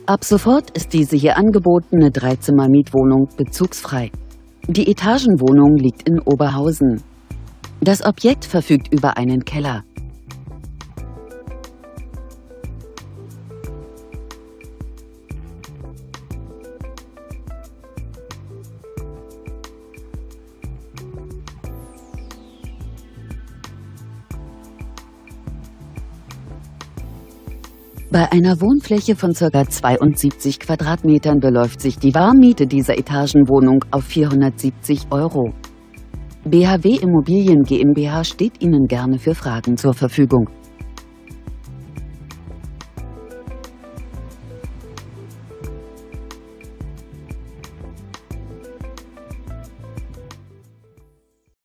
Ab sofort ist diese hier angebotene Dreizimmer-Mietwohnung bezugsfrei. Die Etagenwohnung liegt in Oberhausen. Das Objekt verfügt über einen Keller. Bei einer Wohnfläche von ca. 72 Quadratmetern beläuft sich die Warmmiete dieser Etagenwohnung auf 470 €. BHW Immobilien GmbH steht Ihnen gerne für Fragen zur Verfügung.